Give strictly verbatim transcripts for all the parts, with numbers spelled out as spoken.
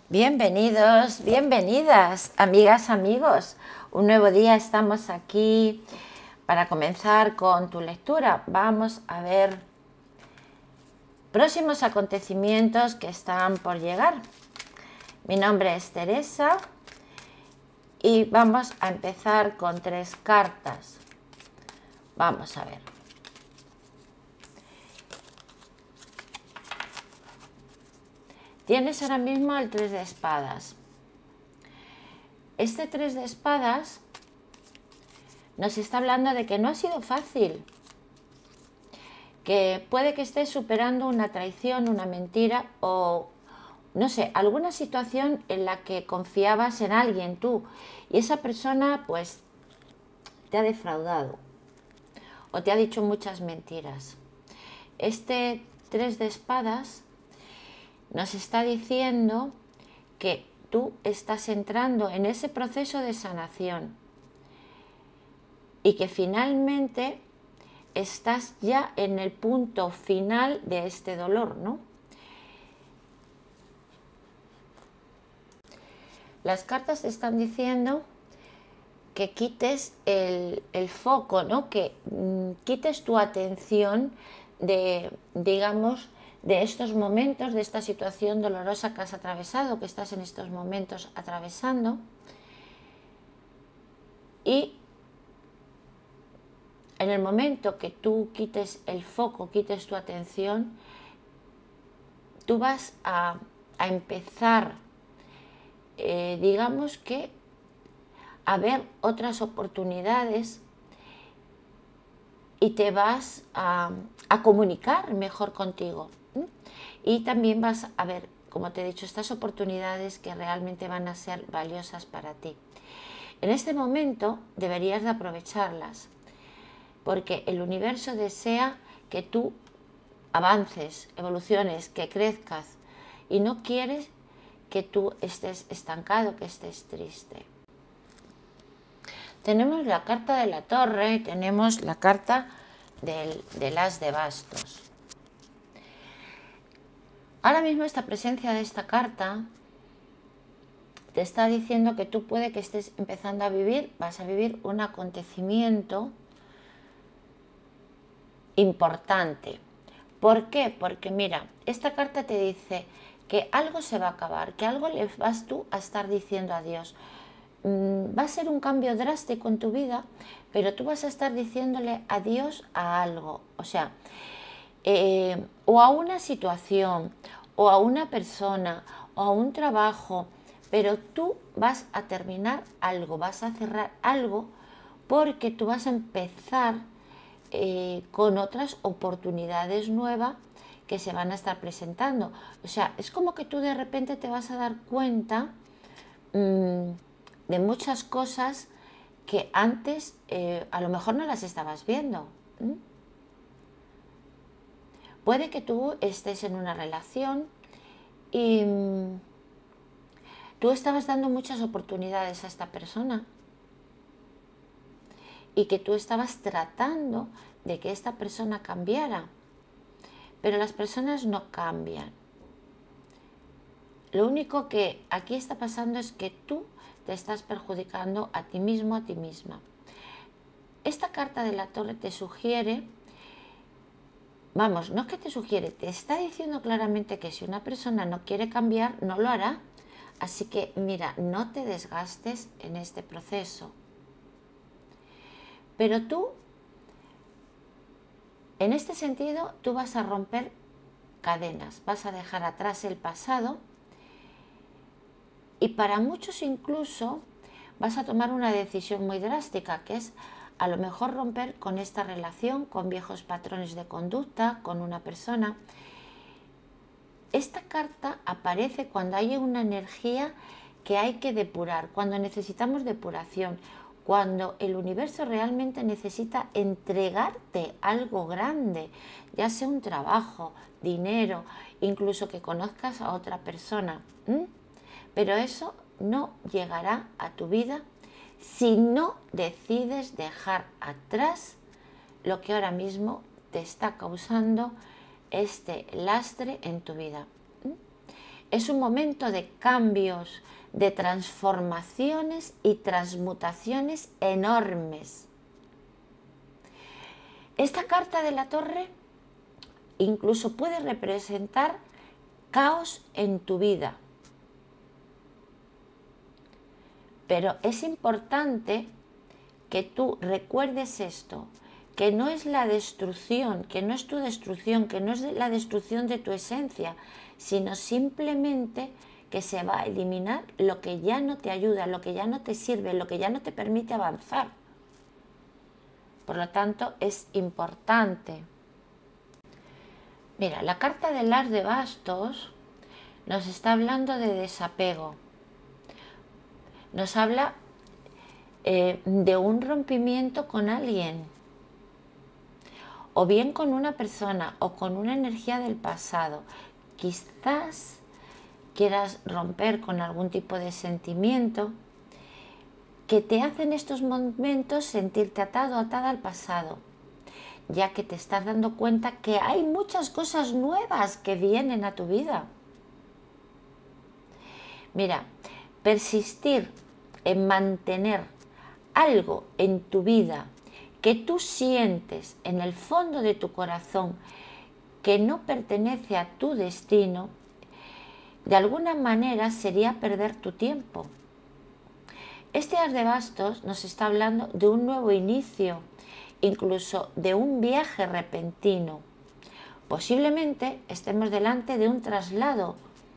Bienvenidos, bienvenidas, amigas, amigos. Un nuevo día, estamos aquí para comenzar con tu lectura. Vamos a ver próximos acontecimientos que están por llegar. Mi nombre es Teresa y vamos a empezar con tres cartas. Vamos a ver. Tienes ahora mismo el tres de espadas. Este tres de espadas nos está hablando de que no ha sido fácil, que puede que estés superando una traición, una mentira o, no sé, alguna situación en la que confiabas en alguien tú y esa persona pues te ha defraudado o te ha dicho muchas mentiras. Este tres de espadas nos está diciendo que tú estás entrando en ese proceso de sanación y que finalmente estás ya en el punto final de este dolor, ¿no? Las cartas te están diciendo que quites el, el foco, ¿no? Que mm, quites tu atención de, digamos, de estos momentos, de esta situación dolorosa que has atravesado, que estás en estos momentos atravesando. Y en el momento que tú quites el foco, quites tu atención, tú vas a, a empezar, eh, digamos que, a ver otras oportunidades y te vas a, a comunicar mejor contigo. ¿Mm? Y también vas a ver, como te he dicho, estas oportunidades que realmente van a ser valiosas para ti. En este momento deberías de aprovecharlas, porque el universo desea que tú avances, evoluciones, que crezcas, y no quieres que tú estés estancado, que estés triste. Tenemos la carta de la torre y tenemos la carta del, del as de bastos. Ahora mismo esta presencia de esta carta te está diciendo que tú puede que estés empezando a vivir, vas a vivir un acontecimiento importante. ¿Por qué? Porque mira, esta carta te dice que algo se va a acabar, que algo le vas tú a estar diciendo adiós. Va a ser un cambio drástico en tu vida, pero tú vas a estar diciéndole adiós a algo, o sea, eh, o a una situación, o a una persona, o a un trabajo, pero tú vas a terminar algo, vas a cerrar algo, porque tú vas a empezar eh, con otras oportunidades nuevas que se van a estar presentando. O sea, es como que tú de repente te vas a dar cuenta mmm, de muchas cosas que antes eh, a lo mejor no las estabas viendo. ¿Mm? Puede que tú estés en una relación y mmm, tú estabas dando muchas oportunidades a esta persona y que tú estabas tratando de que esta persona cambiara, pero las personas no cambian. Lo único que aquí está pasando es que tú te estás perjudicando a ti mismo, a ti misma. Esta carta de la torre te sugiere, vamos, no es que te sugiere, te está diciendo claramente que si una persona no quiere cambiar, no lo hará. Así que mira, no te desgastes en este proceso. Pero tú, en este sentido, tú vas a romper cadenas, vas a dejar atrás el pasado. Y para muchos incluso vas a tomar una decisión muy drástica, que es a lo mejor romper con esta relación, con viejos patrones de conducta, con una persona. Esta carta aparece cuando hay una energía que hay que depurar, cuando necesitamos depuración, cuando el universo realmente necesita entregarte algo grande, ya sea un trabajo, dinero, incluso que conozcas a otra persona. ¿Mm? Pero eso no llegará a tu vida si no decides dejar atrás lo que ahora mismo te está causando este lastre en tu vida. Es un momento de cambios, de transformaciones y transmutaciones enormes. Esta carta de la Torre incluso puede representar caos en tu vida. Pero es importante que tú recuerdes esto, que no es la destrucción, que no es tu destrucción, que no es la destrucción de tu esencia, sino simplemente que se va a eliminar lo que ya no te ayuda, lo que ya no te sirve, lo que ya no te permite avanzar. Por lo tanto, es importante. Mira, la carta del As de Bastos nos está hablando de desapego. Nos habla eh, de un rompimiento con alguien, o bien con una persona o con una energía del pasado. Quizás quieras romper con algún tipo de sentimiento que te hace en estos momentos sentirte atado o atada al pasado, ya que te estás dando cuenta que hay muchas cosas nuevas que vienen a tu vida. Mira, persistir en mantener algo en tu vida que tú sientes en el fondo de tu corazón que no pertenece a tu destino, de alguna manera sería perder tu tiempo. Este As de Bastos nos está hablando de un nuevo inicio, incluso de un viaje repentino. Posiblemente estemos delante de un traslado.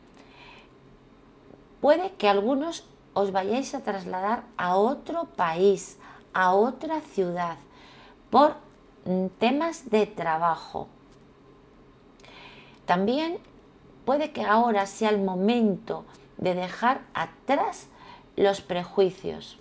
Puede que algunos os vayáis a trasladar a otro país, a otra ciudad, por temas de trabajo. También puede que ahora sea el momento de dejar atrás los prejuicios.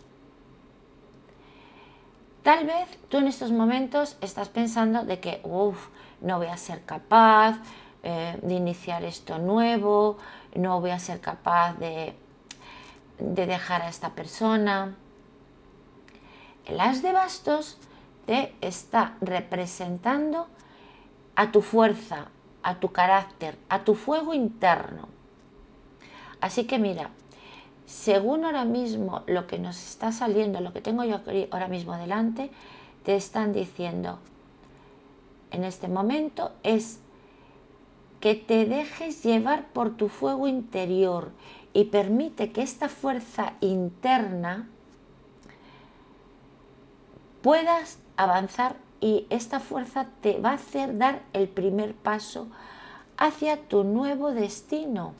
Tal vez tú en estos momentos estás pensando de que uff, no voy a ser capaz eh, de iniciar esto nuevo, no voy a ser capaz de, de dejar a esta persona. El As de Bastos te está representando a tu fuerza, a tu carácter, a tu fuego interno. Así que mira, según ahora mismo lo que nos está saliendo, lo que tengo yo ahora mismo delante, te están diciendo en este momento es que te dejes llevar por tu fuego interior y permite que esta fuerza interna puedas avanzar, y esta fuerza te va a hacer dar el primer paso hacia tu nuevo destino.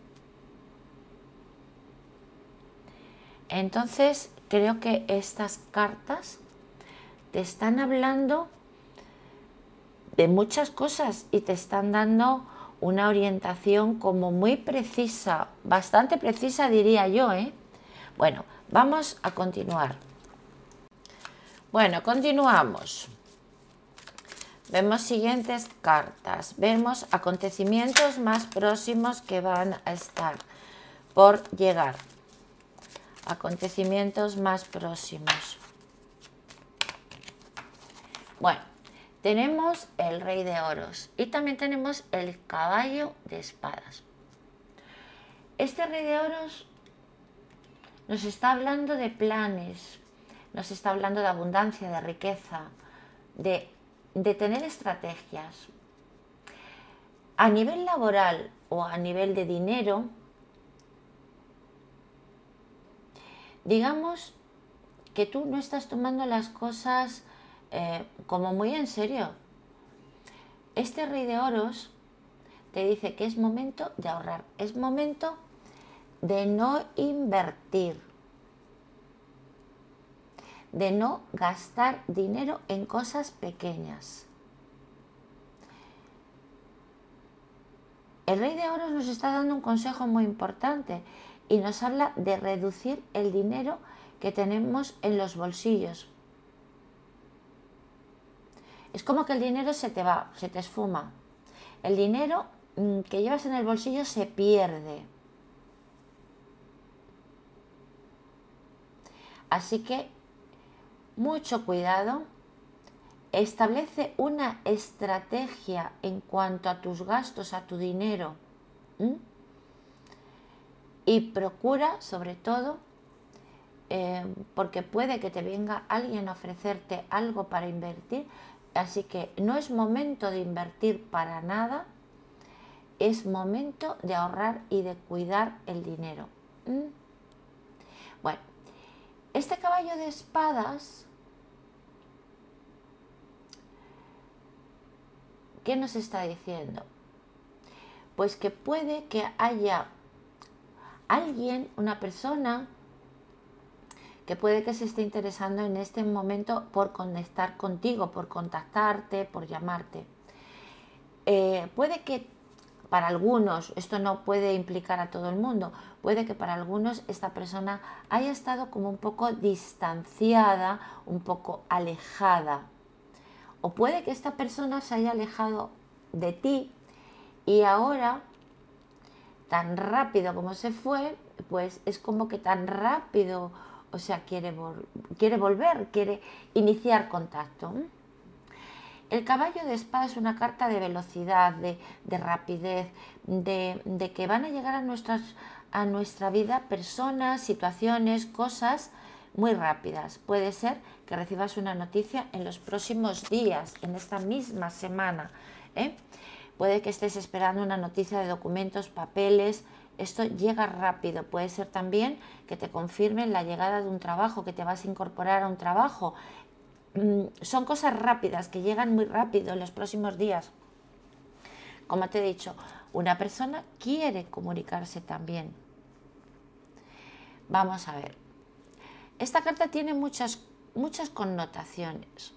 Entonces, creo que estas cartas te están hablando de muchas cosas y te están dando una orientación como muy precisa, bastante precisa diría yo, ¿eh? Bueno, vamos a continuar. Bueno, continuamos. Vemos siguientes cartas. Vemos acontecimientos más próximos que van a estar por llegar. Acontecimientos más próximos. Bueno, tenemos el Rey de Oros y también tenemos el Caballo de Espadas. Este Rey de Oros nos está hablando de planes, nos está hablando de abundancia, de riqueza, de, de tener estrategias. A nivel laboral o a nivel de dinero, digamos que tú no estás tomando las cosas eh, como muy en serio. Este Rey de Oros te dice que es momento de ahorrar, es momento de no invertir, de no gastar dinero en cosas pequeñas. El Rey de Oros nos está dando un consejo muy importante y nos habla de reducir el dinero que tenemos en los bolsillos. Es como que el dinero se te va, se te esfuma. El dinero que llevas en el bolsillo se pierde. Así que mucho cuidado. Establece una estrategia en cuanto a tus gastos, a tu dinero. ¿Mm? y procura, sobre todo, eh, porque puede que te venga alguien a ofrecerte algo para invertir, así que no es momento de invertir para nada, es momento de ahorrar y de cuidar el dinero. ¿Mm? Bueno, este caballo de espadas, ¿qué nos está diciendo? Pues que puede que haya alguien, una persona, que puede que se esté interesando en este momento por conectar contigo, por contactarte, por llamarte. Eh, puede que para algunos, esto no puede implicar a todo el mundo, puede que para algunos esta persona haya estado como un poco distanciada, un poco alejada. O puede que esta persona se haya alejado de ti y ahora, tan rápido como se fue, pues es como que tan rápido, o sea, quiere, vol quiere volver, quiere iniciar contacto. El caballo de espada es una carta de velocidad, de, de rapidez, de, de que van a llegar a, nuestras, a nuestra vida personas, situaciones, cosas muy rápidas. Puede ser que recibas una noticia en los próximos días, en esta misma semana, ¿eh? Puede que estés esperando una noticia de documentos, papeles. Esto llega rápido. Puede ser también que te confirmen la llegada de un trabajo, que te vas a incorporar a un trabajo. Son cosas rápidas, que llegan muy rápido en los próximos días. Como te he dicho, una persona quiere comunicarse también. Vamos a ver. Esta carta tiene muchas, muchas connotaciones.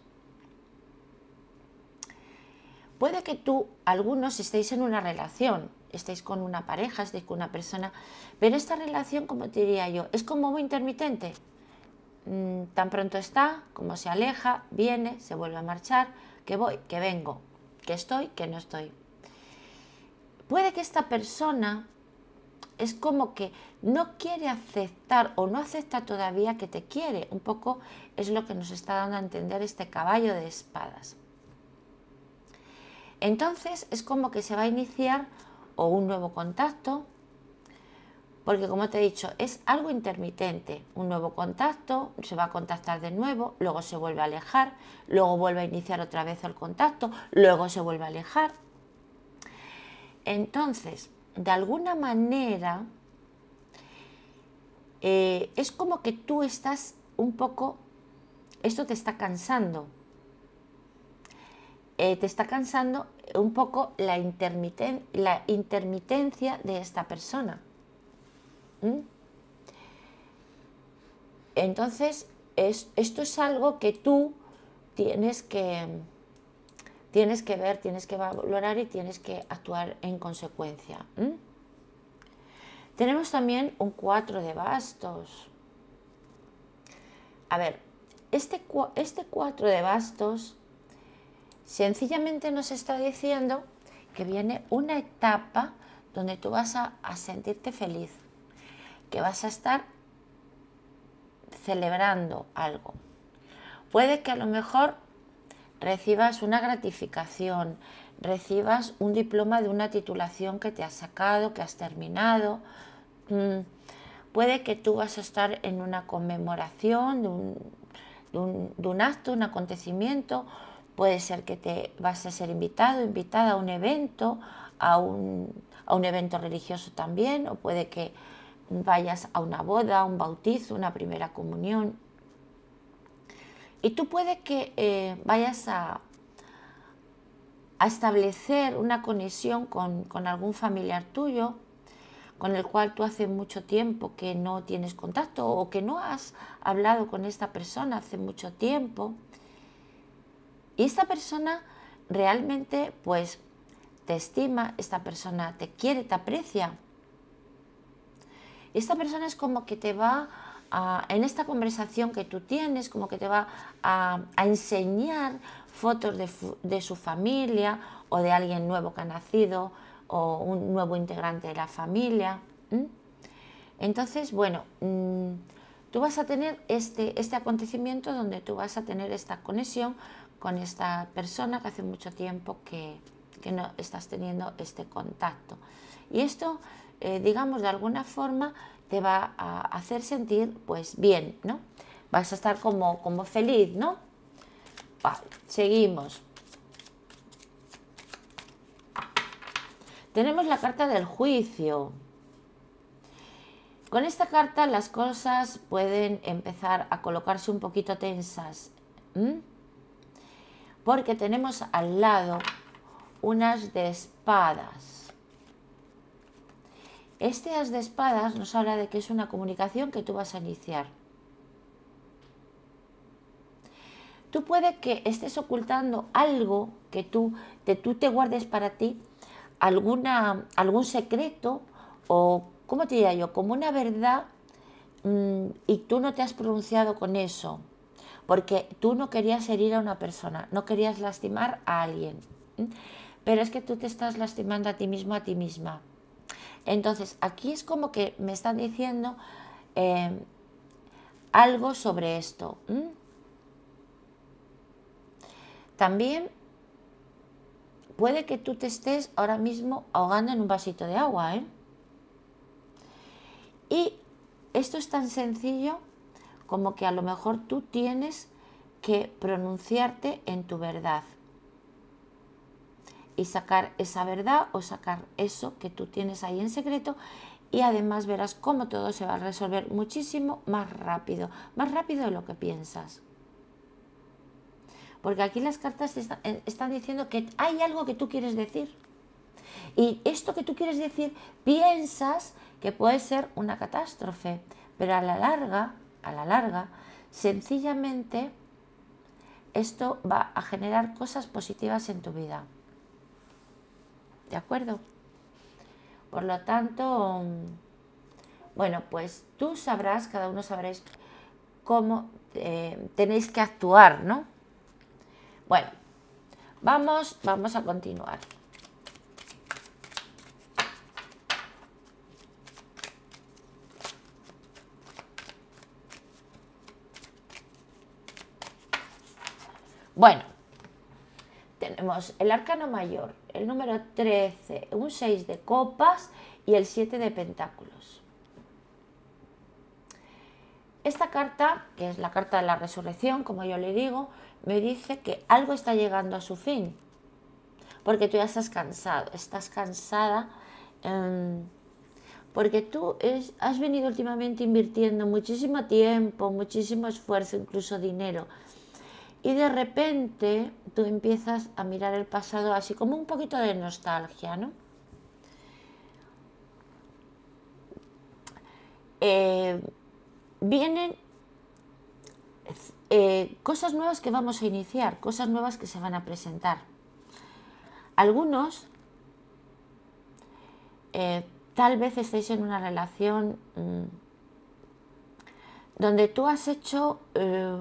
Puede que tú, algunos, estéis en una relación, estéis con una pareja, estéis con una persona, pero esta relación, como te diría yo, es como muy intermitente. Tan pronto está, como se aleja, viene, se vuelve a marchar, que voy, que vengo, que estoy, que no estoy. Puede que esta persona es como que no quiere aceptar o no acepta todavía que te quiere. Un poco es lo que nos está dando a entender este caballo de espadas. Entonces es como que se va a iniciar o un nuevo contacto, porque como te he dicho, es algo intermitente, un nuevo contacto, se va a contactar de nuevo, luego se vuelve a alejar, luego vuelve a iniciar otra vez el contacto, luego se vuelve a alejar. Entonces, de alguna manera, eh, es como que tú estás un poco, esto te está cansando, eh, te está cansando un poco la, intermiten, la intermitencia de esta persona. Entonces, es, esto es algo que tú tienes que, tienes que ver, tienes que valorar y tienes que actuar en consecuencia. ¿Mm? Tenemos también un cuatro de bastos. A ver, este, este cuatro de bastos sencillamente nos está diciendo que viene una etapa donde tú vas a, a sentirte feliz, que vas a estar celebrando algo. Puede que a lo mejor recibas una gratificación, recibas un diploma de una titulación que te has sacado, que has terminado. Puede que tú vas a estar en una conmemoración de un, de un, de un acto, un acontecimiento. Puede ser que te vas a ser invitado, invitada a un evento, a un, a un evento religioso también, o puede que vayas a una boda, un bautizo, una primera comunión. Y tú puede que eh, vayas a, a establecer una conexión con, con algún familiar tuyo, con el cual tú hace mucho tiempo que no tienes contacto o que no has hablado con esta persona hace mucho tiempo. Y esta persona realmente pues te estima, esta persona te quiere, te aprecia. Esta persona es como que te va a, en esta conversación que tú tienes, como que te va a, a enseñar fotos de, de su familia o de alguien nuevo que ha nacido o un nuevo integrante de la familia. ¿Mm? Entonces, bueno, mmm, tú vas a tener este, este acontecimiento donde tú vas a tener esta conexión con esta persona que hace mucho tiempo que, que no estás teniendo este contacto. Y esto eh, digamos, de alguna forma te va a hacer sentir, pues, bien, ¿no? Vas a estar como, como feliz, ¿no? Vale, seguimos. Tenemos la carta del juicio. Con esta carta las cosas pueden empezar a colocarse un poquito tensas, ¿m? Porque tenemos al lado unas de espadas. Este as de espadas nos habla de que es una comunicación que tú vas a iniciar. Tú puede que estés ocultando algo que tú te, tú te guardes para ti, alguna, algún secreto o, ¿cómo te diría yo? Como una verdad mmm, y tú no te has pronunciado con eso, porque tú no querías herir a una persona, no querías lastimar a alguien, ¿m? Pero es que tú te estás lastimando a ti mismo, a ti misma. Entonces, aquí es como que me están diciendo eh, algo sobre esto. ¿m? También puede que tú te estés ahora mismo ahogando en un vasito de agua, ¿eh? Y esto es tan sencillo como que a lo mejor tú tienes que pronunciarte en tu verdad y sacar esa verdad o sacar eso que tú tienes ahí en secreto, y además verás cómo todo se va a resolver muchísimo más rápido, más rápido de lo que piensas. Porque aquí las cartas están, están diciendo que hay algo que tú quieres decir. Y esto que tú quieres decir, piensas que puede ser una catástrofe, pero a la larga, a la larga, sencillamente esto va a generar cosas positivas en tu vida. ¿De acuerdo? Por lo tanto, bueno, pues tú sabrás, cada uno sabréis cómo eh, tenéis que actuar, ¿no? Bueno, vamos, vamos a continuar. Bueno, tenemos el arcano mayor, el número trece, un seis de copas y el siete de pentáculos. Esta carta, que es la carta de la resurrección, como yo le digo, me dice que algo está llegando a su fin. Porque tú ya estás cansado, estás cansada, eh, porque tú es, has venido últimamente invirtiendo muchísimo tiempo, muchísimo esfuerzo, incluso dinero. Y de repente tú empiezas a mirar el pasado así como un poquito de nostalgia, ¿no? Eh, vienen eh, cosas nuevas que vamos a iniciar, cosas nuevas que se van a presentar. Algunos eh, tal vez estéis en una relación mmm, donde tú has hecho eh,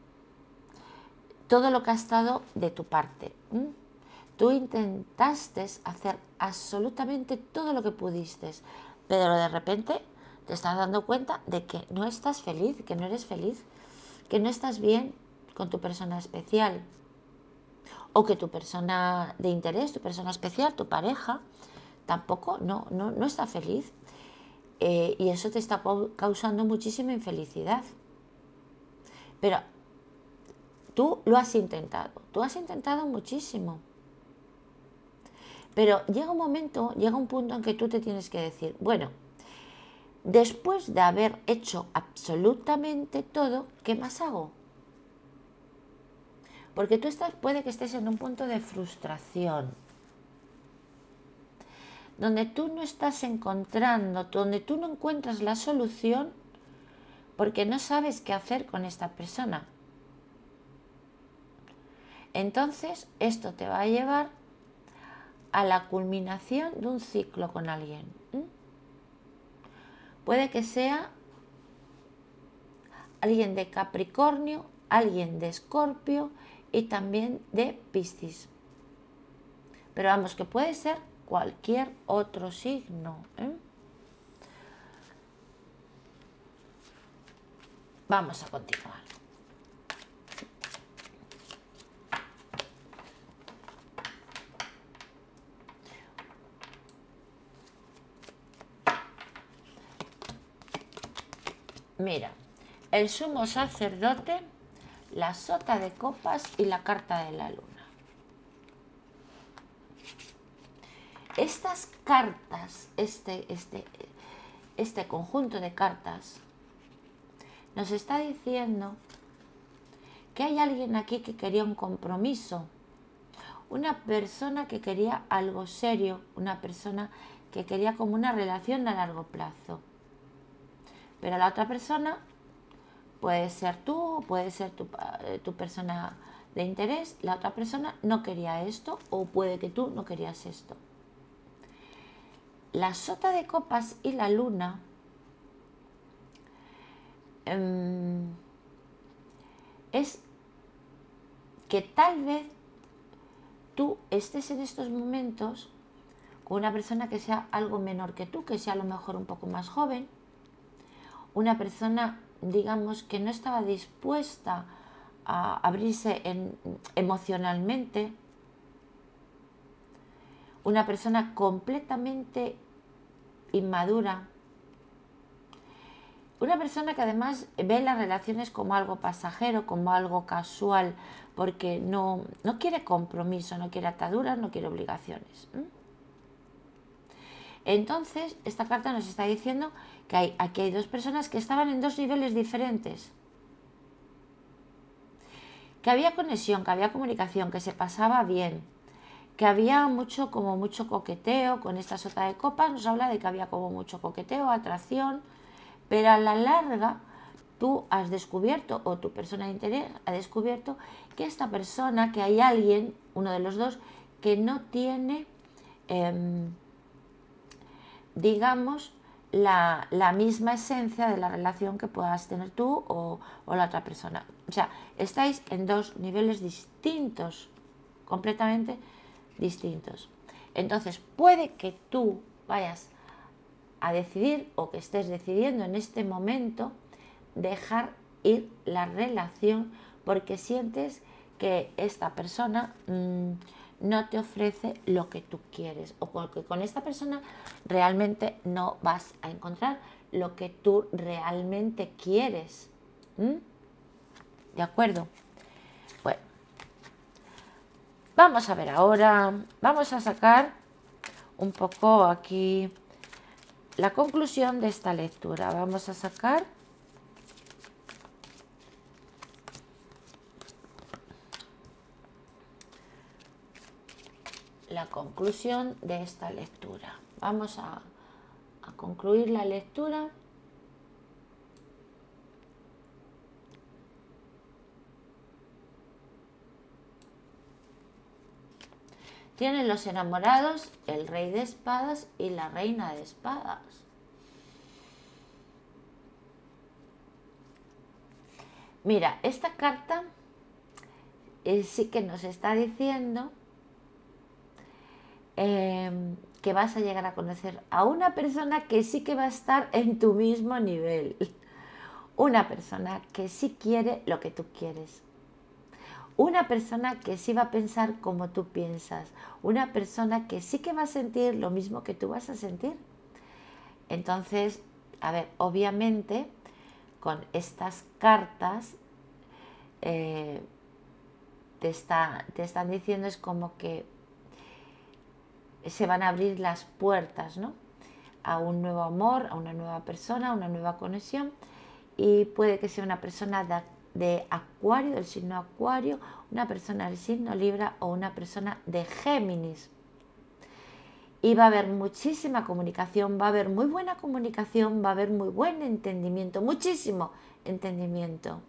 todo lo que ha estado de tu parte. ¿m? Tú intentaste hacer absolutamente todo lo que pudiste, pero de repente te estás dando cuenta de que no estás feliz, que no eres feliz, que no estás bien con tu persona especial, o que tu persona de interés, tu persona especial, tu pareja, tampoco no, no, no está feliz. Eh, y eso te está causando muchísima infelicidad. Pero tú lo has intentado, tú has intentado muchísimo. Pero llega un momento, llega un punto en que tú te tienes que decir, bueno, después de haber hecho absolutamente todo, ¿qué más hago? Porque tú estás, puede que estés en un punto de frustración, donde tú no estás encontrando, donde tú no encuentras la solución porque no sabes qué hacer con esta persona. Entonces, esto te va a llevar a la culminación de un ciclo con alguien. ¿Mm? Puede que sea alguien de Capricornio, alguien de Escorpio y también de Piscis. Pero vamos, que puede ser cualquier otro signo. ¿eh? Vamos a continuar. Mira, el sumo sacerdote, la sota de copas y la carta de la luna. Estas cartas, este, este, este conjunto de cartas, nos está diciendo que hay alguien aquí que quería un compromiso, una persona que quería algo serio, una persona que quería como una relación a largo plazo. Pero la otra persona puede ser tú, puede ser tu, tu persona de interés, la otra persona no quería esto o puede que tú no querías esto. La sota de copas y la luna eh, es que tal vez tú estés en estos momentos con una persona que sea algo menor que tú, que sea a lo mejor un poco más joven, una persona, digamos, que no estaba dispuesta a abrirse en, emocionalmente, una persona completamente inmadura, una persona que además ve las relaciones como algo pasajero, como algo casual, porque no, no quiere compromiso, no quiere ataduras, no quiere obligaciones. ¿Mm? Entonces, esta carta nos está diciendo que hay, aquí hay dos personas que estaban en dos niveles diferentes, que había conexión, que había comunicación, que se pasaba bien, que había mucho, como mucho coqueteo. Con esta sota de copas nos habla de que había como mucho coqueteo, atracción, pero a la larga tú has descubierto, o tu persona de interés ha descubierto, que esta persona, que hay alguien, uno de los dos, que no tiene, eh, digamos, la, la misma esencia de la relación que puedas tener tú o, o la otra persona. O sea, estáis en dos niveles distintos, completamente distintos. Entonces, puede que tú vayas a decidir o que estés decidiendo en este momento dejar ir la relación porque sientes que esta persona mmm, no te ofrece lo que tú quieres, o porque con esta persona realmente no vas a encontrar lo que tú realmente quieres. ¿Mm? ¿De acuerdo? Bueno, vamos a ver ahora, vamos a sacar un poco aquí la conclusión de esta lectura. Vamos a sacar la conclusión de esta lectura. Vamos a, a concluir la lectura. Tienen los enamorados, el rey de espadas y la reina de espadas. Mira, esta carta eh, sí que nos está diciendo eh, que vas a llegar a conocer a una persona que sí que va a estar en tu mismo nivel. Una persona que sí quiere lo que tú quieres. Una persona que sí va a pensar como tú piensas. Una persona que sí que va a sentir lo mismo que tú vas a sentir. Entonces, a ver, obviamente, con estas cartas eh, te, está, te están diciendo, es como que se van a abrir las puertas, ¿no?, a un nuevo amor, a una nueva persona, a una nueva conexión, y puede que sea una persona de, de Acuario, del signo Acuario, una persona del signo Libra o una persona de Géminis. Y va a haber muchísima comunicación, va a haber muy buena comunicación, va a haber muy buen entendimiento, muchísimo entendimiento.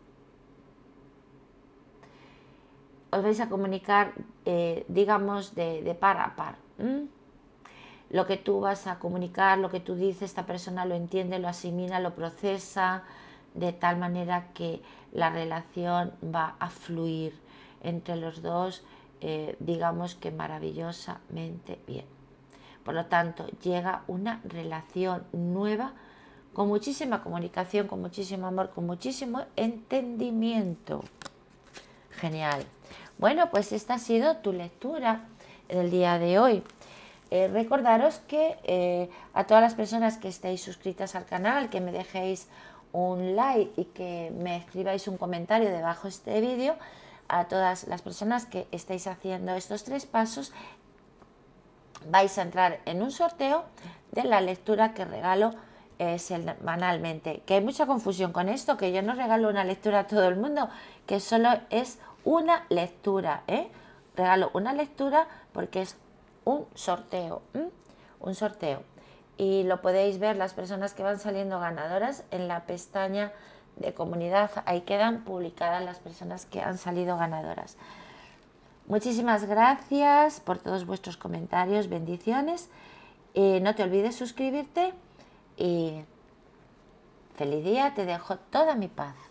Os vais a comunicar, eh, digamos, de, de par a par. ¿Mm? Lo que tú vas a comunicar, lo que tú dices, esta persona lo entiende, lo asimila, lo procesa, de tal manera que la relación va a fluir entre los dos, eh, digamos que maravillosamente bien. Por lo tanto, llega una relación nueva con muchísima comunicación, con muchísimo amor, con muchísimo entendimiento. Genial. Bueno, pues esta ha sido tu lectura del día de hoy. Eh, recordaros que eh, a todas las personas que estéis suscritas al canal, que me dejéis un like y que me escribáis un comentario debajo de este vídeo. A todas las personas que estáis haciendo estos tres pasos, vais a entrar en un sorteo de la lectura que regalo eh, semanalmente. Que hay mucha confusión con esto, que yo no regalo una lectura a todo el mundo, que solo es una lectura, ¿eh? Regalo una lectura porque es un sorteo, ¿eh? un sorteo. Y lo podéis ver las personas que van saliendo ganadoras en la pestaña de comunidad. Ahí quedan publicadas las personas que han salido ganadoras. Muchísimas gracias por todos vuestros comentarios, bendiciones. Y no te olvides suscribirte y feliz día, te dejo toda mi paz.